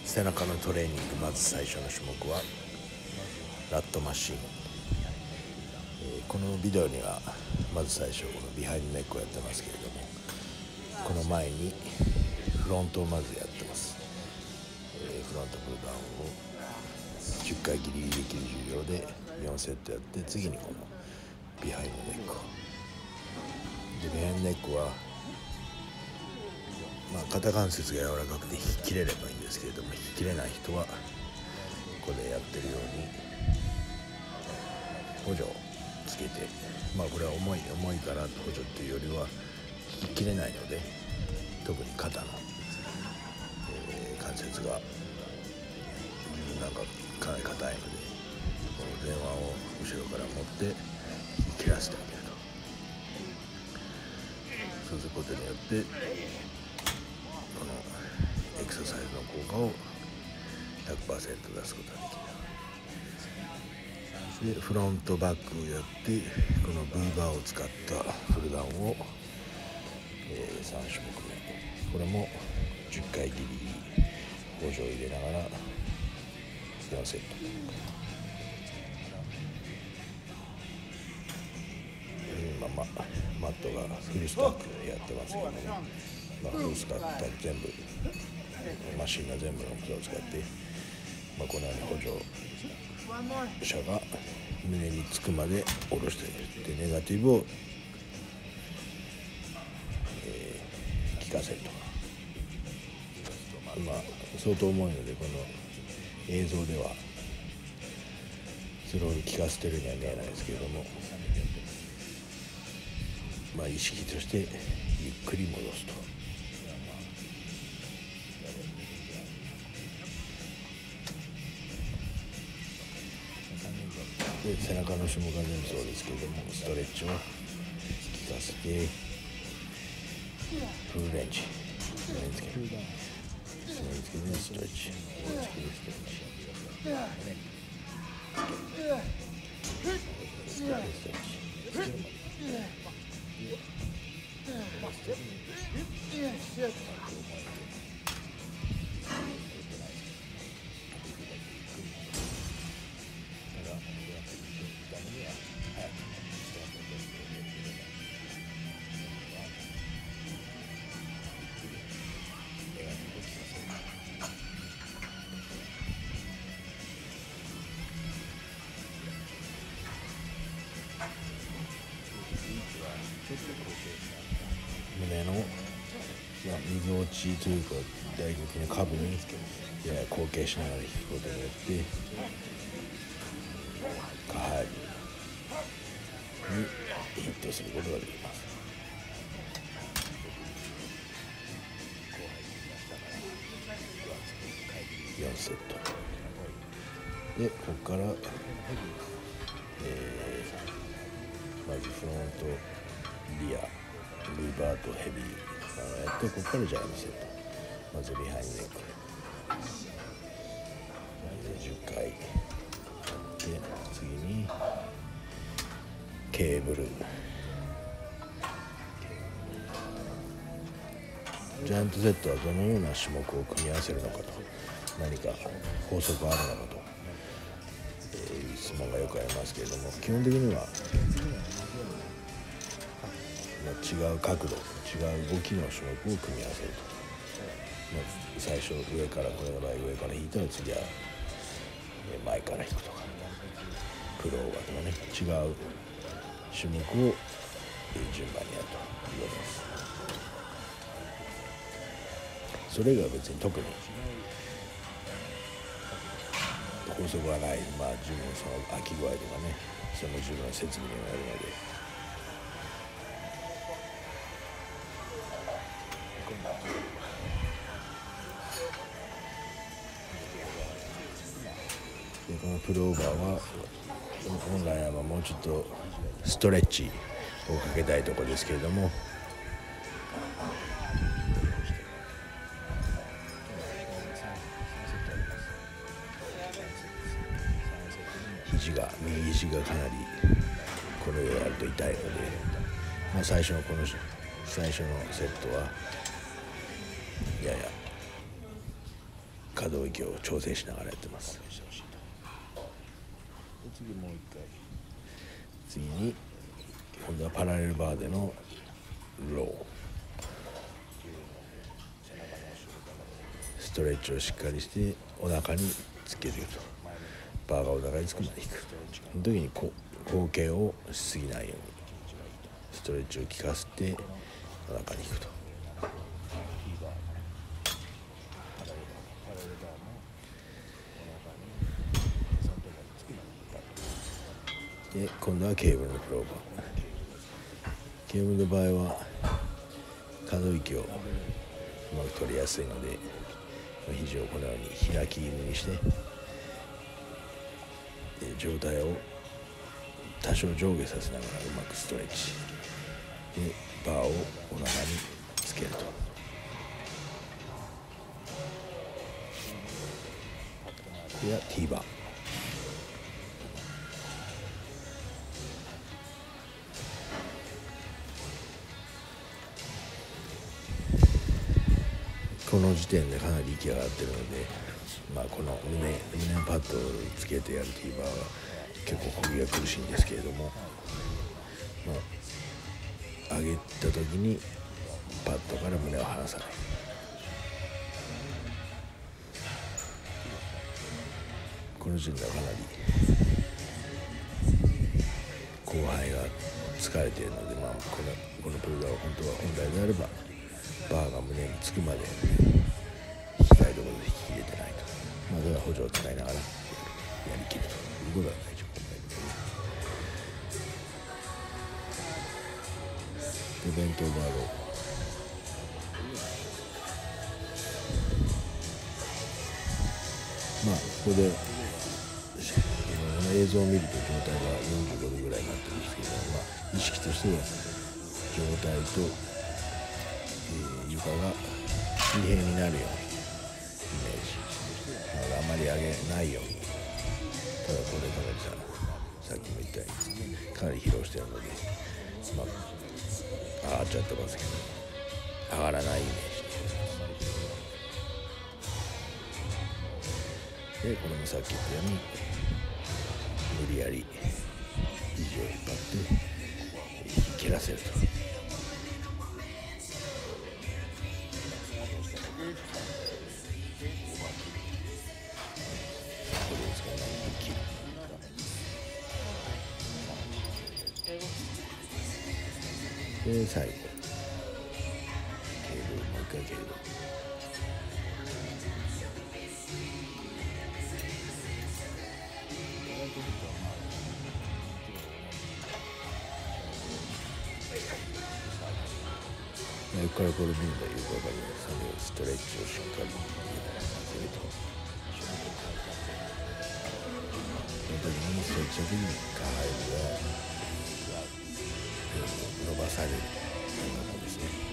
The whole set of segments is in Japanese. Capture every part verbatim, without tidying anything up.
背中のトレーニング、まず最初の種目はラットマシーン、えー、このビデオにはまず最初このビハインドネックをやってますけれども、この前にフロントをまずやってます、えー、フロントプルダウンをじゅっかいギリギリできる重量でよんセットやって、次にこのビハインドネックをでビハインドネックはまあ、肩関節が柔らかくて引き切れればいいんですけれども、引き切れない人はここでやってるように補助をつけて、まあこれは重い重いから補助っていうよりは引き切れないので、特に肩の、えー、関節がなんかかなり硬いので、この前腕を後ろから持って引き切らせてあげると。そうすることによってこのエクササイズの効果を ひゃくパーセント 出すことができる。でフロントバックをやって、この V バーを使ったフルダウンを、えー、さん種目め、これもじゅっかいギリギリ補助を入れながらよんセット、今、ま、マットがフルスタックやってますけども、まあ、フルスタック全部マシンが全部のことを使って、まあ、このように補助者が胸につくまで下ろしているで、ネガティブを、えー、効かせると。まあ相当重いので、この映像ではスローに効かせてるには見えないですけれども、まあ意識としてゆっくり戻すと。で背中の種目は全部そうですけれども、ストレッチを効かせてフルレンジ、スローにつける、スローにつけてストレッチ、スローにつけてストレッチ、ストレッチ。胸の、まあ、みぞおちというか大胸筋の下部にやや後傾しながら引くことによって下背部にヒットすることができます。よんセットで、ここから、えー、まずフロントリアルーバーとヘビーやって、ここからジャイアントセット、まずビハインドネックじゅっかいやって、次にケーブル、ジャイアントセットはどのような種目を組み合わせるのかと、何か法則あるのかと、えー、質問がよくありますけれども、基本的には違う角度、違う動きの種目を組み合わせると。まあ、最初上から、これの場合上から引いたら次は前から引くとか、プローバーとかね、違う種目を順番にやるということです。それが別に特に法則はない、まあ自分のその空き具合とかね、その自分の設備にもよるので。でこのプルオーバーは本来はもうちょっとストレッチをかけたいところですけれども、肘が右肘がかなりこれをやると痛いので、まあ、最初のこの最初のセットはやや可動域域を調整しながらやってます。次もう一回次に今度はパラレルバーでのロー、ストレッチをしっかりしてお腹につけると、バーがお腹につくまで引く。その時にこ後傾をしすぎないようにストレッチを効かせてお腹に引くと。で今度はケーブルのクローバー。ケーブルの場合は可動域をうまく取りやすいので、肘をこのように開き気味にして上体を多少上下させながらうまくストレッチでバーをお腹につけると。これは T バー。この時点でかなり息が上がってるので、まあ、この胸胸パッドをつけてやる T バーは結構首が苦しいんですけれども、まあ、上げた時にパッドから胸を離さない。この時点ではかなり広背が疲れているので、まあ、このこのプルダーは本当は本来であればバーが胸につくまで引きたいところで引き入れてないと、まあ、だから補助を使いながらやりきるということが大事で、ベントオーバーロー、まあここで映像を見ると状態がよんじゅうごどぐらいになってるんですけど、まあ、意識としては状態と、えー、床が水平になるようなイメージ、だからあまり上げないように。ただこれかなりささっきも言ったようにかなり疲労してるので、まあ、上がっちゃってますけど上がらないイメージで、これもさっき言ったように無理やり肘を引っ張って蹴らせると。で最後ケーブル、もう一回ケーブル。横からこれ見るとよくわかります。ストレッチをしっかりすると、その時にストレッチの時に下背部が伸ばされるような感じですね。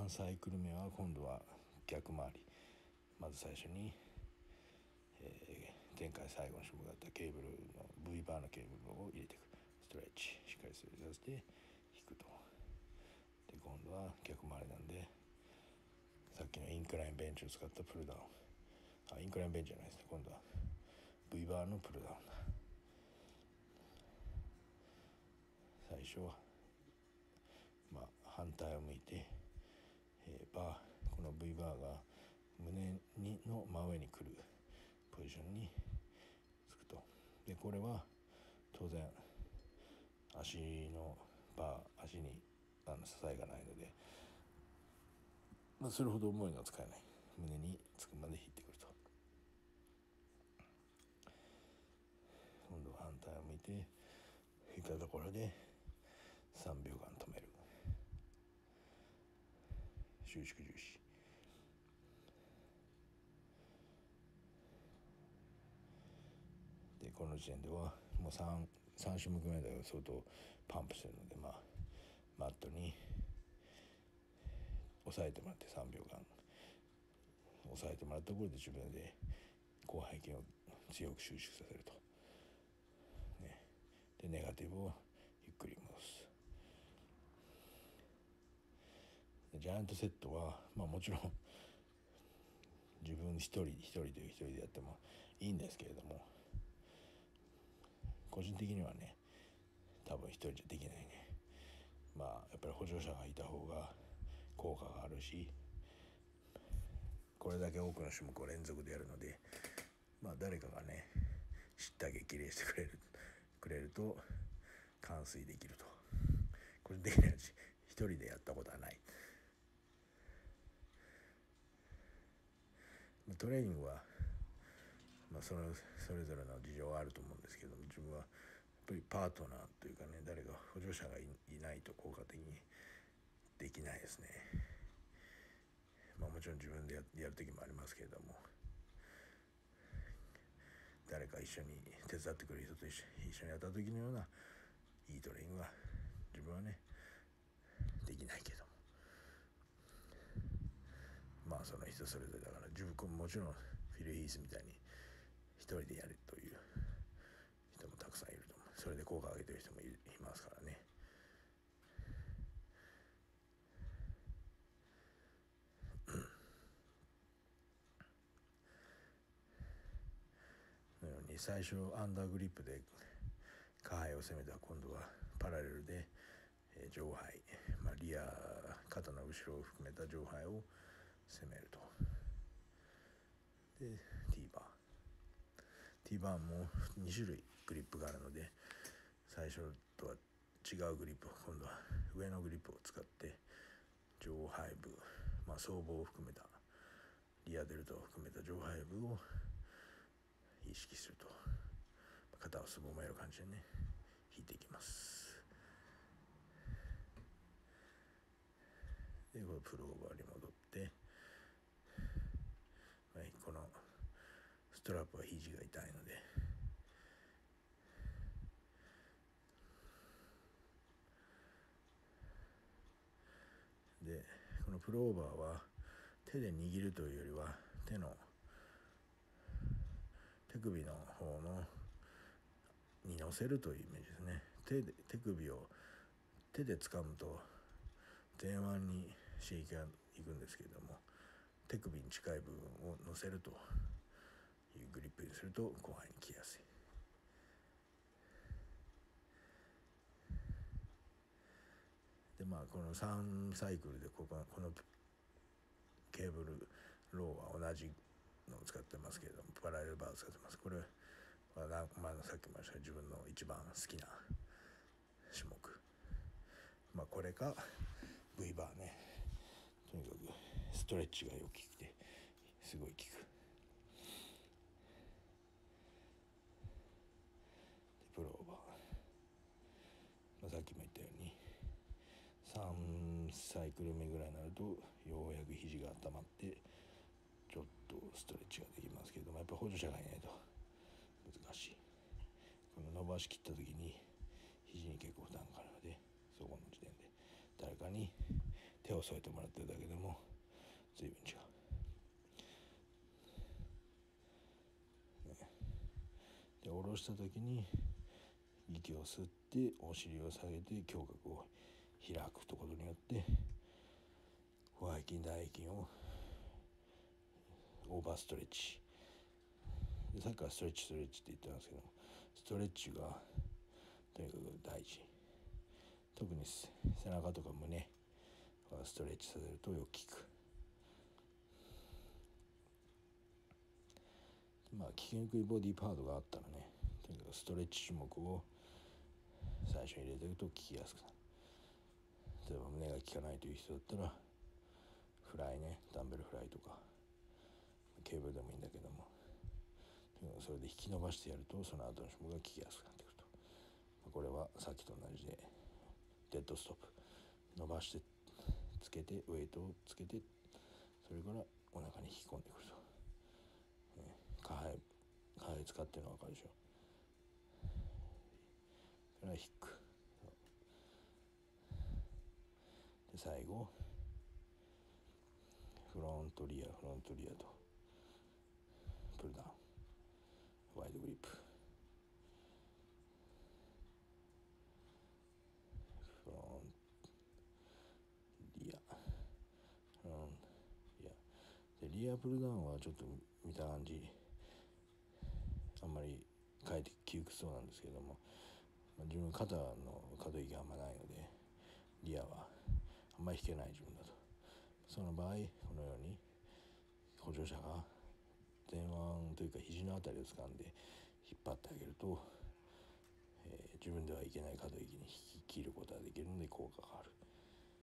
んサイクル目は今度は逆回り。まず最初に、えー、前回最後の種目だったケーブルの V バーのケーブルを入れていく。ストレッチしっかりするさせて引くと。で今度は逆回りなんで、さっきのインクラインベンチを使ったプルダウン、あインクラインベンチじゃないですね、今度は V バーのプルダウンだ。最初はまあ反対を向いて、えー、バーこの V バーが胸にの真上に来るポジションにつくと。でこれは当然足のバー足にあの支えがないので、まあ、それほど重いのは使えない。胸につくまで引ってくると。今度は反対を向いて引いたところでさんびょうかん止める。収縮重視。でこの時点ではもう 3, 3種目目で相当パンプしてるので、まあ、マットに押さえてもらってさんびょうかん押さえてもらったところで自分で広背筋を強く収縮させると、ね、でネガティブをゆっくり戻す。でジャイアントセットは、まあ、もちろん自分一人一人で一人でやってもいいんですけれども、個人的にはね多分一人じゃできないね。まあやっぱり補助者がいた方が効果があるし、これだけ多くの種目を連続でやるので、まあ誰かがね叱咤激励してくれるくれると完遂できると。個人的には一人でやったことはない。トレーニングは、まあ、そのそれぞれの事情はあると思うんですけども、自分はやっぱりパートナーというかね、誰か補助者が い, いないと効果的にできないですね。まあもちろん自分で や, やる時もありますけれども、誰か一緒に手伝ってくれる人と一緒一緒にやった時のようないいトレーニングは自分はねできないけども、まあその人それぞれだから、自分もちろんフィル・ヒースみたいに一人でやるという人もたくさんいると思う。それで効果を上げてる人も い, いますからね。のように最初アンダーグリップで下背を攻めたら、今度はパラレルで上背、まあ、リア肩の後ろを含めた上背を攻めると。で T バー T バーもに種類グリップがあるので、最初とは違うグリップを、今度は上のグリップを使って上背部、まあ、僧帽を含めたリアデルトを含めた上背部を意識すると、肩をすぼめる感じでね引いていきます。でこれプルオーバーに戻って、はい、このストラップは肘が痛いので、でこのプルオーバーは手で握るというよりは手の手首の方のに乗せるというイメージですね。手で手首を手で掴むと前腕に刺激がいくんですけれども、手首に近い部分を乗せるというグリップにすると広背に来やすい。でまあこのさんサイクルでこここのケーブルローは同じのを使ってますけれども、パラレルバーを使ってます。これは、まあ、さっきも言いましたが自分の一番好きな種目、まあこれか V バーね。とにかくストレッチがよく効くてすごい効く。でプローバー、まあ、さっきも言ったようにさんサイクル目ぐらいになるとようやく肘が温まってちょっとストレッチができますけれども、やっぱり補助者がいないと難しい。この伸ばしきった時に肘に結構負担がかかるので、そこの時点で誰かに手手を添えてもらってるだけでも随分違う、ね、で下ろした時に息を吸ってお尻を下げて胸郭を開くとことによって腹筋大筋をオーバーストレッチで、さっきからストレッチストレッチって言ってますけども、ストレッチがとにかく大事。特に背中とか胸がストレッチさせるとよく効く。まあ効きにくいボディパートがあったらね、とにかくストレッチ種目を最初に入れていくと効きやすくなる。例えば胸が効かないという人だったらフライね、ダンベルフライとかケーブルでもいいんだけども、それで引き伸ばしてやるとその後の種目が効きやすくなってくると。これはさっきと同じでデッドストップ伸ばしてつけてウェイトをつけて、それからお腹に引き込んでくると、ね、下背下背使ってるの分かるでしょ。それはヒックで、最後フロントリアフロントリアとプルダウンワイドグリップフロンリアフロンリアで、リアプルダウンはちょっと見た感じあんまり変えて窮屈そうなんですけども、自分肩の可動域があんまないのでリアはあんまり引けない自分だと、その場合このように補助者が前腕というか肘のあたりを掴んで引っ張ってあげると、えー、自分ではいけない可動域に引き切ることができるので効果がある。